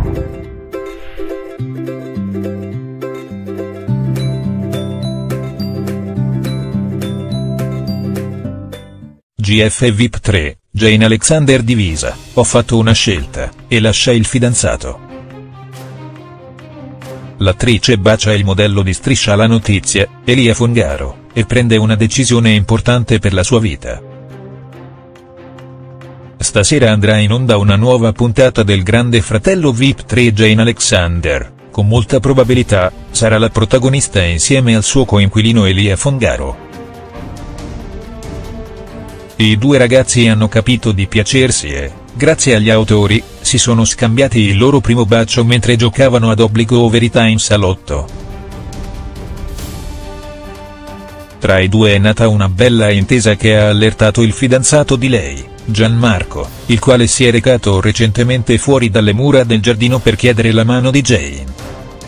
GF VIP 3, Jane Alexander divisa, ho fatto una scelta, e lascia il fidanzato. L'attrice bacia il modello di Striscia la notizia, Elia Fongaro, e prende una decisione importante per la sua vita. Stasera andrà in onda una nuova puntata del Grande Fratello VIP 3 Jane Alexander, con molta probabilità, sarà la protagonista insieme al suo coinquilino Elia Fongaro. I due ragazzi hanno capito di piacersi e, grazie agli autori, si sono scambiati il loro primo bacio mentre giocavano ad Obbligo o Verità in salotto. Tra i due è nata una bella intesa che ha allertato il fidanzato di lei, Gianmarco, il quale si è recato recentemente fuori dalle mura del giardino per chiedere la mano di Jane.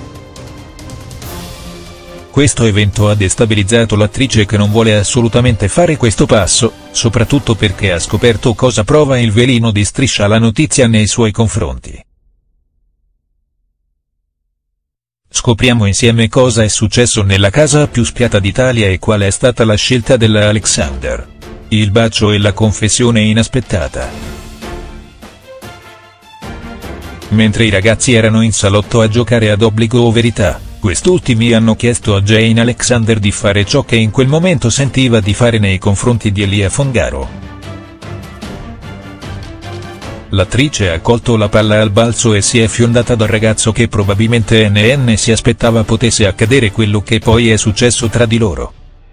Questo evento ha destabilizzato l'attrice che non vuole assolutamente fare questo passo, soprattutto perché ha scoperto cosa prova il velino di Striscia la notizia nei suoi confronti. Scopriamo insieme cosa è successo nella casa più spiata d'Italia e qual è stata la scelta della Alexander. Il bacio e la confessione inaspettata. Mentre i ragazzi erano in salotto a giocare ad Obbligo o Verità, quest'ultimi hanno chiesto a Jane Alexander di fare ciò che in quel momento sentiva di fare nei confronti di Elia Fongaro. L'attrice ha colto la palla al balzo e si è fiondata dal ragazzo che probabilmente NN si aspettava potesse accadere quello che poi è successo tra di loro.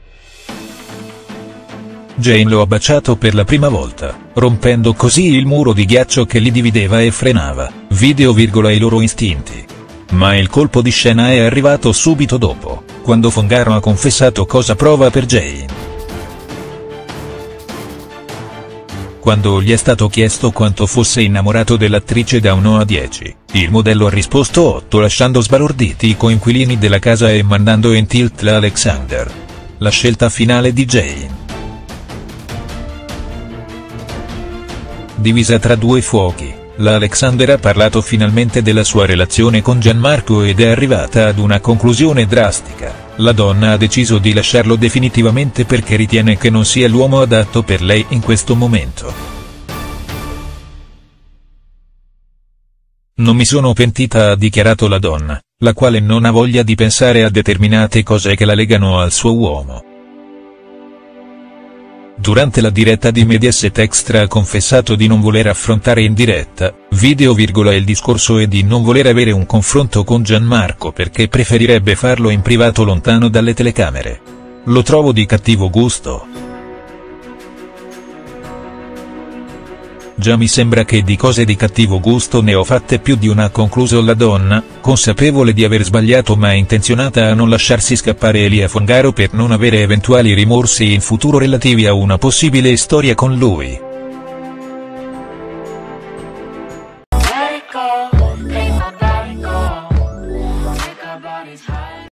Jane lo ha baciato per la prima volta, rompendo così il muro di ghiaccio che li divideva e frenava, i loro istinti. Ma il colpo di scena è arrivato subito dopo, quando Fongaro ha confessato cosa prova per Jane. Quando gli è stato chiesto quanto fosse innamorato dell'attrice da 1 a 10, il modello ha risposto 8 lasciando sbalorditi i coinquilini della casa e mandando in tilt la Alexander. La scelta finale di Jane. Divisa tra due fuochi, la Alexander ha parlato finalmente della sua relazione con Gianmarco ed è arrivata ad una conclusione drastica: la donna ha deciso di lasciarlo definitivamente perché ritiene che non sia l'uomo adatto per lei in questo momento. Non mi sono pentita, ha dichiarato la donna, la quale non ha voglia di pensare a determinate cose che la legano al suo uomo. Durante la diretta di Mediaset Extra ha confessato di non voler affrontare in diretta, il discorso e di non voler avere un confronto con Gianmarco perché preferirebbe farlo in privato lontano dalle telecamere. Lo trovo di cattivo gusto. Già mi sembra che di cose di cattivo gusto ne ho fatte più di una, ha concluso la donna, consapevole di aver sbagliato ma intenzionata a non lasciarsi scappare Elia Fongaro per non avere eventuali rimorsi in futuro relativi a una possibile storia con lui.